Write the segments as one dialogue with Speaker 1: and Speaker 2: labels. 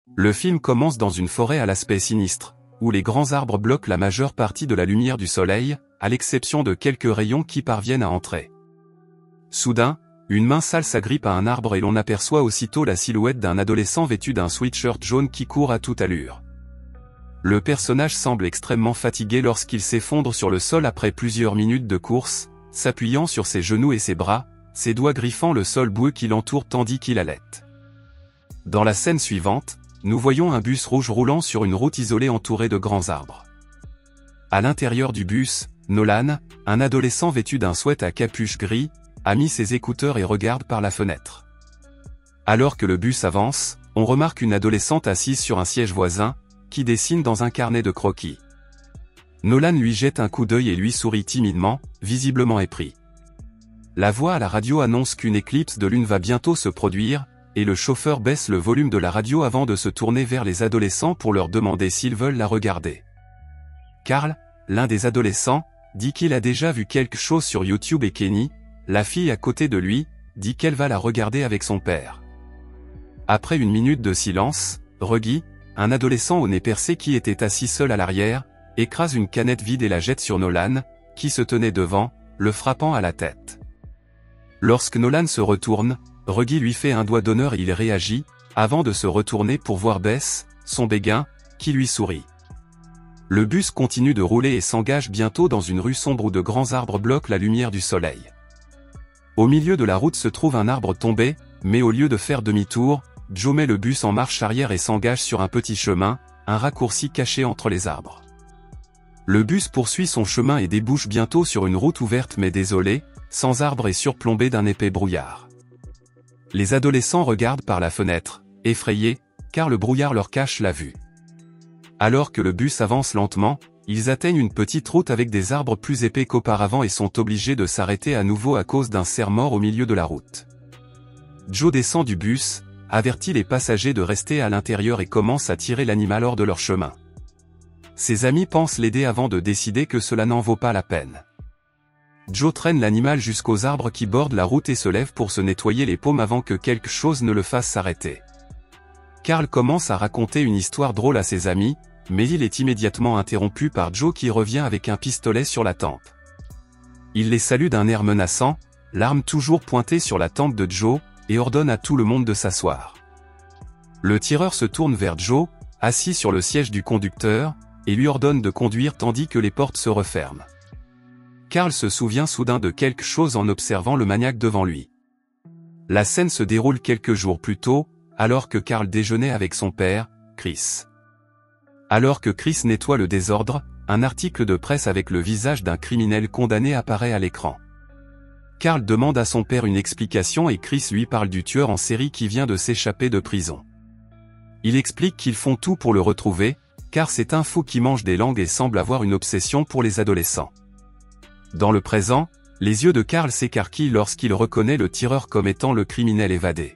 Speaker 1: Le film commence dans une forêt à l'aspect sinistre, où les grands arbres bloquent la majeure partie de la lumière du soleil, à l'exception de quelques rayons qui parviennent à entrer. Soudain, une main sale s'agrippe à un arbre et l'on aperçoit aussitôt la silhouette d'un adolescent vêtu d'un sweatshirt jaune qui court à toute allure. Le personnage semble extrêmement fatigué lorsqu'il s'effondre sur le sol après plusieurs minutes de course, s'appuyant sur ses genoux et ses bras, ses doigts griffant le sol boueux qui l'entoure tandis qu'il halète. Dans la scène suivante, nous voyons un bus rouge roulant sur une route isolée entourée de grands arbres. À l'intérieur du bus, Nolan, un adolescent vêtu d'un sweat à capuche gris, a mis ses écouteurs et regarde par la fenêtre. Alors que le bus avance, on remarque une adolescente assise sur un siège voisin, qui dessine dans un carnet de croquis. Nolan lui jette un coup d'œil et lui sourit timidement, visiblement épris. La voix à la radio annonce qu'une éclipse de lune va bientôt se produire, et le chauffeur baisse le volume de la radio avant de se tourner vers les adolescents pour leur demander s'ils veulent la regarder. Carl, l'un des adolescents, dit qu'il a déjà vu quelque chose sur YouTube et Kenny, la fille à côté de lui, dit qu'elle va la regarder avec son père. Après une minute de silence, Reggie, un adolescent au nez percé qui était assis seul à l'arrière, écrase une canette vide et la jette sur Nolan, qui se tenait devant, le frappant à la tête. Lorsque Nolan se retourne, Reggie lui fait un doigt d'honneur et il réagit, avant de se retourner pour voir Bess, son béguin, qui lui sourit. Le bus continue de rouler et s'engage bientôt dans une rue sombre où de grands arbres bloquent la lumière du soleil. Au milieu de la route se trouve un arbre tombé, mais au lieu de faire demi-tour, Joe met le bus en marche arrière et s'engage sur un petit chemin, un raccourci caché entre les arbres. Le bus poursuit son chemin et débouche bientôt sur une route ouverte mais désolée, sans arbres et surplombée d'un épais brouillard. Les adolescents regardent par la fenêtre, effrayés, car le brouillard leur cache la vue. Alors que le bus avance lentement, ils atteignent une petite route avec des arbres plus épais qu'auparavant et sont obligés de s'arrêter à nouveau à cause d'un cerf-mort au milieu de la route. Joe descend du bus, avertit les passagers de rester à l'intérieur et commence à tirer l'animal hors de leur chemin. Ses amis pensent l'aider avant de décider que cela n'en vaut pas la peine. Joe traîne l'animal jusqu'aux arbres qui bordent la route et se lève pour se nettoyer les paumes avant que quelque chose ne le fasse s'arrêter. Carl commence à raconter une histoire drôle à ses amis, mais il est immédiatement interrompu par Joe qui revient avec un pistolet sur la tempe. Il les salue d'un air menaçant, l'arme toujours pointée sur la tempe de Joe, et ordonne à tout le monde de s'asseoir. Le tireur se tourne vers Joe, assis sur le siège du conducteur, et lui ordonne de conduire tandis que les portes se referment. Carl se souvient soudain de quelque chose en observant le maniaque devant lui. La scène se déroule quelques jours plus tôt, alors que Carl déjeunait avec son père, Chris. Alors que Chris nettoie le désordre, un article de presse avec le visage d'un criminel condamné apparaît à l'écran. Carl demande à son père une explication et Chris lui parle du tueur en série qui vient de s'échapper de prison. Il explique qu'ils font tout pour le retrouver, car c'est un fou qui mange des langues et semble avoir une obsession pour les adolescents. Dans le présent, les yeux de Carl s'écarquillent lorsqu'il reconnaît le tireur comme étant le criminel évadé.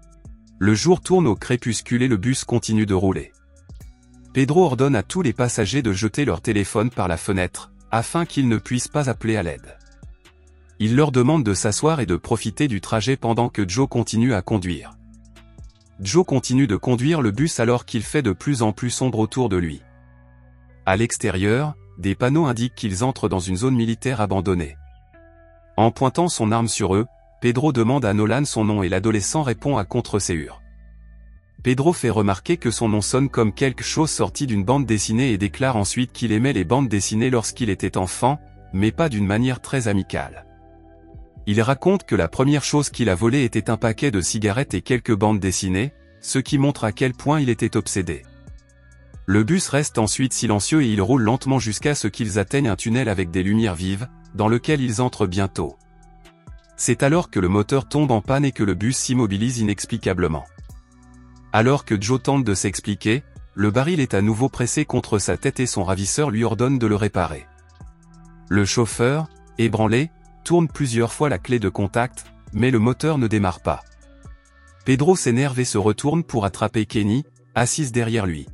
Speaker 1: Le jour tourne au crépuscule et le bus continue de rouler. Pedro ordonne à tous les passagers de jeter leur téléphone par la fenêtre, afin qu'ils ne puissent pas appeler à l'aide. Il leur demande de s'asseoir et de profiter du trajet pendant que Joe continue à conduire. Joe continue de conduire le bus alors qu'il fait de plus en plus sombre autour de lui. À l'extérieur, des panneaux indiquent qu'ils entrent dans une zone militaire abandonnée. En pointant son arme sur eux, Pedro demande à Nolan son nom et l'adolescent répond à contre-séure. Pedro fait remarquer que son nom sonne comme quelque chose sorti d'une bande dessinée et déclare ensuite qu'il aimait les bandes dessinées lorsqu'il était enfant, mais pas d'une manière très amicale. Il raconte que la première chose qu'il a volée était un paquet de cigarettes et quelques bandes dessinées, ce qui montre à quel point il était obsédé. Le bus reste ensuite silencieux et il roule lentement jusqu'à ce qu'ils atteignent un tunnel avec des lumières vives, dans lequel ils entrent bientôt. C'est alors que le moteur tombe en panne et que le bus s'immobilise inexplicablement. Alors que Joe tente de s'expliquer, le baril est à nouveau pressé contre sa tête et son ravisseur lui ordonne de le réparer. Le chauffeur, ébranlé, tourne plusieurs fois la clé de contact, mais le moteur ne démarre pas. Pedro s'énerve et se retourne pour attraper Kenny, assise derrière lui.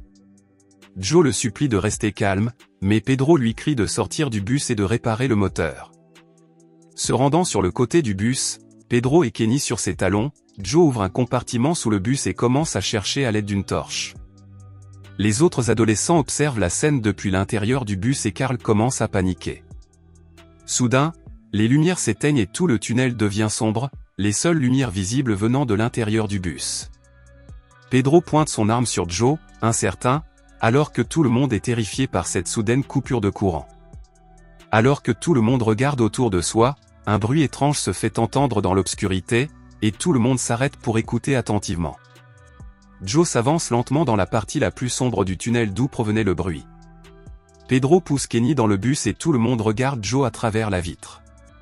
Speaker 1: Joe le supplie de rester calme, mais Pedro lui crie de sortir du bus et de réparer le moteur. Se rendant sur le côté du bus, Pedro et Kenny sur ses talons, Joe ouvre un compartiment sous le bus et commence à chercher à l'aide d'une torche. Les autres adolescents observent la scène depuis l'intérieur du bus et Carl commence à paniquer. Soudain, les lumières s'éteignent et tout le tunnel devient sombre, les seules lumières visibles venant de l'intérieur du bus. Pedro pointe son arme sur Joe, incertain, alors que tout le monde est terrifié par cette soudaine coupure de courant. Alors que tout le monde regarde autour de soi, un bruit étrange se fait entendre dans l'obscurité, et tout le monde s'arrête pour écouter attentivement. Joe s'avance lentement dans la partie la plus sombre du tunnel d'où provenait le bruit. Pedro pousse Kenny dans le bus et tout le monde regarde Joe à travers la vitre.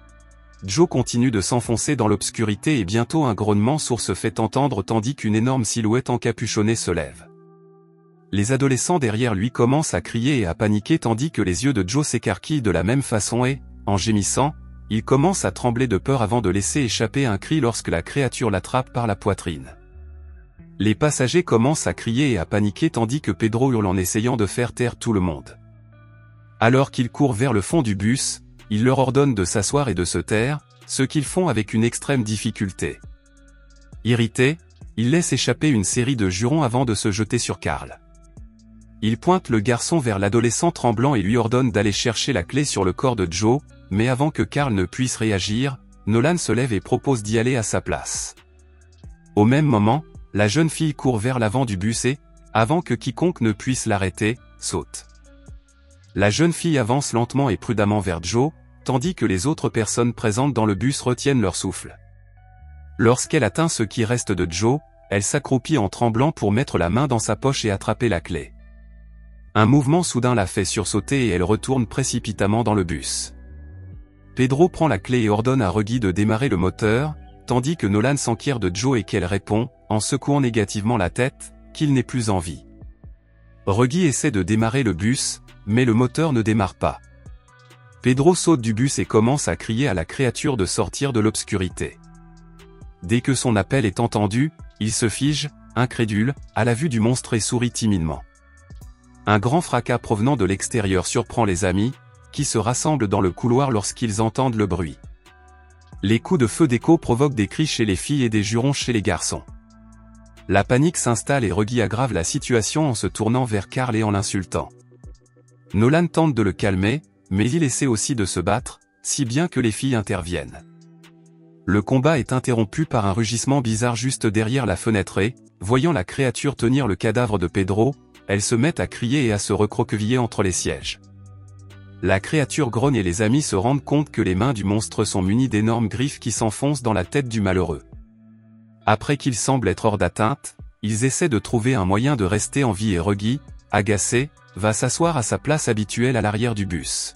Speaker 1: Joe continue de s'enfoncer dans l'obscurité et bientôt un grognement sourd se fait entendre tandis qu'une énorme silhouette encapuchonnée se lève. Les adolescents derrière lui commencent à crier et à paniquer tandis que les yeux de Joe s'écarquillent de la même façon et, en gémissant, il commence à trembler de peur avant de laisser échapper un cri lorsque la créature l'attrape par la poitrine. Les passagers commencent à crier et à paniquer tandis que Pedro hurle en essayant de faire taire tout le monde. Alors qu'il court vers le fond du bus, il leur ordonne de s'asseoir et de se taire, ce qu'ils font avec une extrême difficulté. Irrité, il laisse échapper une série de jurons avant de se jeter sur Carl. Il pointe le garçon vers l'adolescent tremblant et lui ordonne d'aller chercher la clé sur le corps de Joe, mais avant que Carl ne puisse réagir, Nolan se lève et propose d'y aller à sa place. Au même moment, la jeune fille court vers l'avant du bus et, avant que quiconque ne puisse l'arrêter, saute. La jeune fille avance lentement et prudemment vers Joe, tandis que les autres personnes présentes dans le bus retiennent leur souffle. Lorsqu'elle atteint ce qui reste de Joe, elle s'accroupit en tremblant pour mettre la main dans sa poche et attraper la clé. Un mouvement soudain la fait sursauter et elle retourne précipitamment dans le bus. Pedro prend la clé et ordonne à Reggie de démarrer le moteur, tandis que Nolan s'enquiert de Joe et qu'elle répond, en secouant négativement la tête, qu'il n'est plus en vie. Reggie essaie de démarrer le bus, mais le moteur ne démarre pas. Pedro saute du bus et commence à crier à la créature de sortir de l'obscurité. Dès que son appel est entendu, il se fige, incrédule, à la vue du monstre et sourit timidement. Un grand fracas provenant de l'extérieur surprend les amis, qui se rassemblent dans le couloir lorsqu'ils entendent le bruit. Les coups de feu d'écho provoquent des cris chez les filles et des jurons chez les garçons. La panique s'installe et Reggie aggrave la situation en se tournant vers Carl et en l'insultant. Nolan tente de le calmer, mais il essaie aussi de se battre, si bien que les filles interviennent. Le combat est interrompu par un rugissement bizarre juste derrière la fenêtre et, voyant la créature tenir le cadavre de Pedro, elles se mettent à crier et à se recroqueviller entre les sièges. La créature grogne et les amis se rendent compte que les mains du monstre sont munies d'énormes griffes qui s'enfoncent dans la tête du malheureux. Après qu'il semble être hors d'atteinte, ils essaient de trouver un moyen de rester en vie et Reggie, agacé, va s'asseoir à sa place habituelle à l'arrière du bus.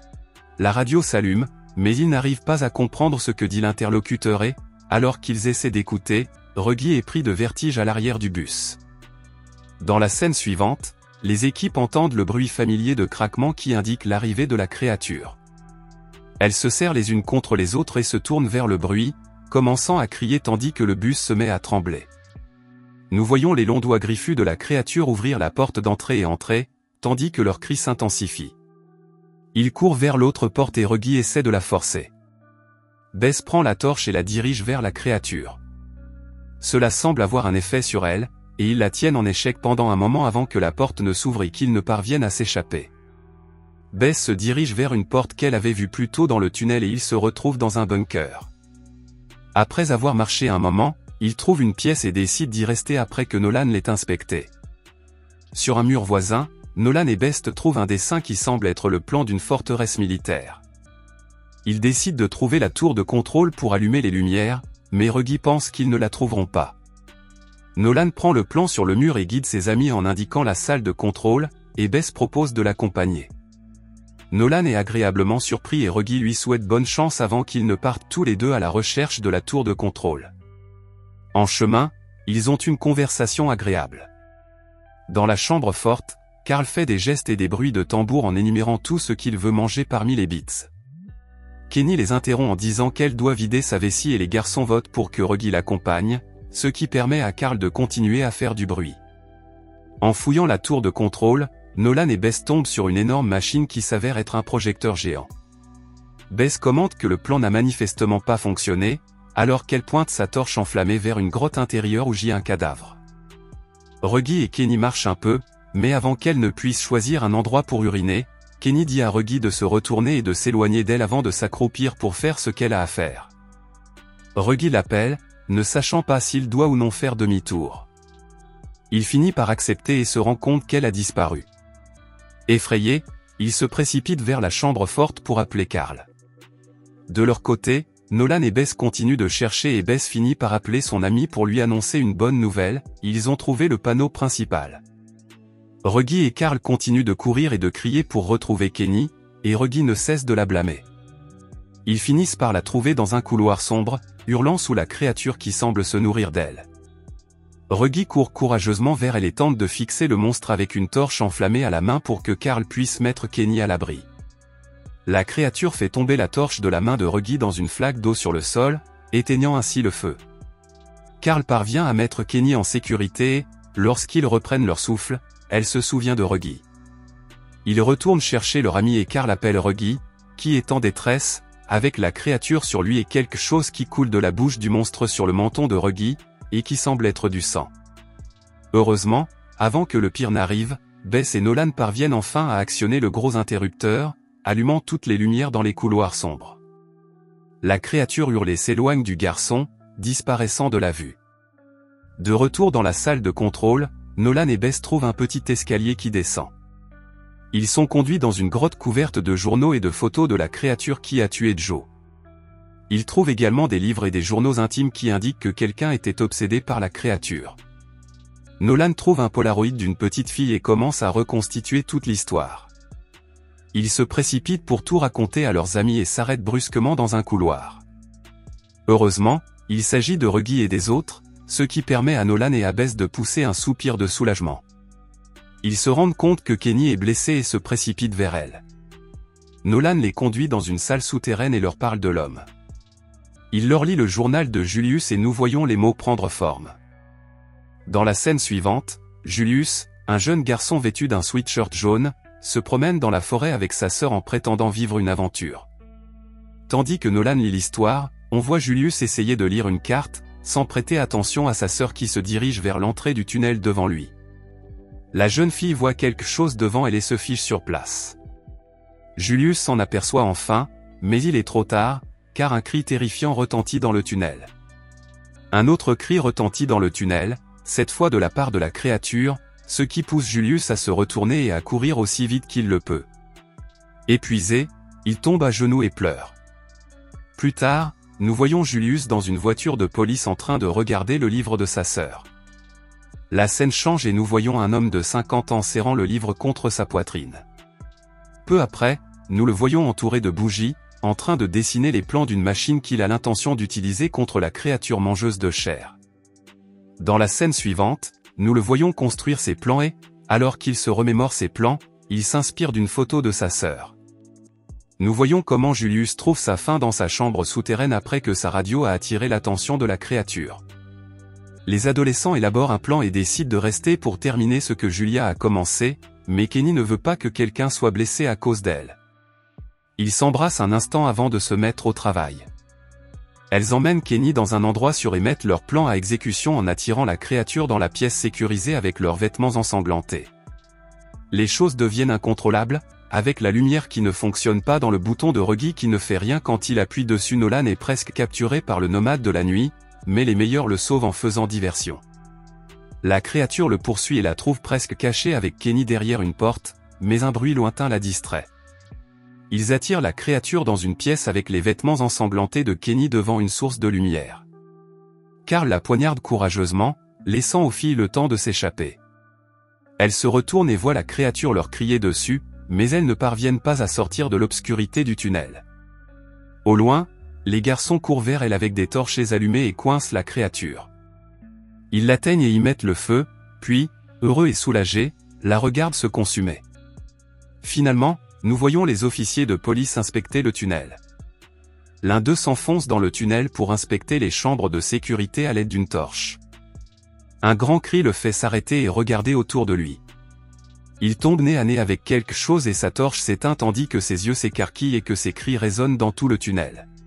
Speaker 1: La radio s'allume, mais ils n'arrivent pas à comprendre ce que dit l'interlocuteur et, alors qu'ils essaient d'écouter, Reggie est pris de vertige à l'arrière du bus. Dans la scène suivante, les équipes entendent le bruit familier de craquement qui indique l'arrivée de la créature. Elles se serrent les unes contre les autres et se tournent vers le bruit, commençant à crier tandis que le bus se met à trembler. Nous voyons les longs doigts griffus de la créature ouvrir la porte d'entrée et entrer, tandis que leurs cris s'intensifient. Ils courent vers l'autre porte et Reggie essaie de la forcer. Bess prend la torche et la dirige vers la créature. Cela semble avoir un effet sur elle, et ils la tiennent en échec pendant un moment avant que la porte ne s'ouvre et qu'ils ne parviennent à s'échapper. Bess se dirige vers une porte qu'elle avait vue plus tôt dans le tunnel et il se retrouve dans un bunker. Après avoir marché un moment, il trouve une pièce et décide d'y rester après que Nolan l'ait inspectée. Sur un mur voisin, Nolan et Best trouvent un dessin qui semble être le plan d'une forteresse militaire. Ils décident de trouver la tour de contrôle pour allumer les lumières, mais Reggie pense qu'ils ne la trouveront pas. Nolan prend le plan sur le mur et guide ses amis en indiquant la salle de contrôle, et Bess propose de l'accompagner. Nolan est agréablement surpris et Reggie lui souhaite bonne chance avant qu'ils ne partent tous les deux à la recherche de la tour de contrôle. En chemin, ils ont une conversation agréable. Dans la chambre forte, Carl fait des gestes et des bruits de tambour en énumérant tout ce qu'il veut manger parmi les bits. Kenny les interrompt en disant qu'elle doit vider sa vessie et les garçons votent pour que Reggie l'accompagne, ce qui permet à Carl de continuer à faire du bruit. En fouillant la tour de contrôle, Nolan et Bess tombent sur une énorme machine qui s'avère être un projecteur géant. Bess commente que le plan n'a manifestement pas fonctionné, alors qu'elle pointe sa torche enflammée vers une grotte intérieure où gît un cadavre. Ruggy et Kenny marchent un peu, mais avant qu'elle ne puisse choisir un endroit pour uriner, Kenny dit à Ruggy de se retourner et de s'éloigner d'elle avant de s'accroupir pour faire ce qu'elle a à faire. Ruggy l'appelle, ne sachant pas s'il doit ou non faire demi-tour. Il finit par accepter et se rend compte qu'elle a disparu. Effrayé, il se précipite vers la chambre forte pour appeler Carl. De leur côté, Nolan et Bess continuent de chercher et Bess finit par appeler son ami pour lui annoncer une bonne nouvelle, ils ont trouvé le panneau principal. Ruggy et Carl continuent de courir et de crier pour retrouver Kenny, et Ruggy ne cesse de la blâmer. Ils finissent par la trouver dans un couloir sombre, hurlant sous la créature qui semble se nourrir d'elle. Ruggy court courageusement vers elle et tente de fixer le monstre avec une torche enflammée à la main pour que Carl puisse mettre Kenny à l'abri. La créature fait tomber la torche de la main de Ruggy dans une flaque d'eau sur le sol, éteignant ainsi le feu. Carl parvient à mettre Kenny en sécurité et, lorsqu'ils reprennent leur souffle, elle se souvient de Ruggy. Ils retournent chercher leur ami et Carl appelle Ruggy, qui est en détresse, avec la créature sur lui et quelque chose qui coule de la bouche du monstre sur le menton de Ruggy, et qui semble être du sang. Heureusement, avant que le pire n'arrive, Bess et Nolan parviennent enfin à actionner le gros interrupteur, allumant toutes les lumières dans les couloirs sombres. La créature hurle et s'éloigne du garçon, disparaissant de la vue. De retour dans la salle de contrôle, Nolan et Bess trouvent un petit escalier qui descend. Ils sont conduits dans une grotte couverte de journaux et de photos de la créature qui a tué Joe. Ils trouvent également des livres et des journaux intimes qui indiquent que quelqu'un était obsédé par la créature. Nolan trouve un Polaroid d'une petite fille et commence à reconstituer toute l'histoire. Ils se précipitent pour tout raconter à leurs amis et s'arrêtent brusquement dans un couloir. Heureusement, il s'agit de Ruggy et des autres, ce qui permet à Nolan et à Bess de pousser un soupir de soulagement. Ils se rendent compte que Kenny est blessée et se précipitent vers elle. Nolan les conduit dans une salle souterraine et leur parle de l'homme. Il leur lit le journal de Julius et nous voyons les mots prendre forme. Dans la scène suivante, Julius, un jeune garçon vêtu d'un sweatshirt jaune, se promène dans la forêt avec sa sœur en prétendant vivre une aventure. Tandis que Nolan lit l'histoire, on voit Julius essayer de lire une carte, sans prêter attention à sa sœur qui se dirige vers l'entrée du tunnel devant lui. La jeune fille voit quelque chose devant elle et se fiche sur place. Julius s'en aperçoit enfin, mais il est trop tard, car un cri terrifiant retentit dans le tunnel. Un autre cri retentit dans le tunnel, cette fois de la part de la créature, ce qui pousse Julius à se retourner et à courir aussi vite qu'il le peut. Épuisé, il tombe à genoux et pleure. Plus tard, nous voyons Julius dans une voiture de police en train de regarder le livre de sa sœur. La scène change et nous voyons un homme de 50 ans serrant le livre contre sa poitrine. Peu après, nous le voyons entouré de bougies, en train de dessiner les plans d'une machine qu'il a l'intention d'utiliser contre la créature mangeuse de chair. Dans la scène suivante, nous le voyons construire ses plans et, alors qu'il se remémore ses plans, il s'inspire d'une photo de sa sœur. Nous voyons comment Julius trouve sa fin dans sa chambre souterraine après que sa radio a attiré l'attention de la créature. Les adolescents élaborent un plan et décident de rester pour terminer ce que Julia a commencé, mais Kenny ne veut pas que quelqu'un soit blessé à cause d'elle. Ils s'embrassent un instant avant de se mettre au travail. Elles emmènent Kenny dans un endroit sûr et mettent leur plan à exécution en attirant la créature dans la pièce sécurisée avec leurs vêtements ensanglantés. Les choses deviennent incontrôlables, avec la lumière qui ne fonctionne pas dans le bouton de Ruggy qui ne fait rien quand il appuie dessus. Nolan est presque capturé par le nomade de la nuit, mais les meilleurs le sauvent en faisant diversion. La créature le poursuit et la trouve presque cachée avec Kenny derrière une porte, mais un bruit lointain la distrait. Ils attirent la créature dans une pièce avec les vêtements ensanglantés de Kenny devant une source de lumière. Carl la poignarde courageusement, laissant aux filles le temps de s'échapper. Elles se retournent et voient la créature leur crier dessus, mais elles ne parviennent pas à sortir de l'obscurité du tunnel. Au loin, les garçons courent vers elle avec des torches allumées et coincent la créature. Ils l'atteignent et y mettent le feu, puis, heureux et soulagés, la regardent se consumer. Finalement, nous voyons les officiers de police inspecter le tunnel. L'un d'eux s'enfonce dans le tunnel pour inspecter les chambres de sécurité à l'aide d'une torche. Un grand cri le fait s'arrêter et regarder autour de lui. Il tombe nez à nez avec quelque chose et sa torche s'éteint tandis que ses yeux s'écarquillent et que ses cris résonnent dans tout le tunnel.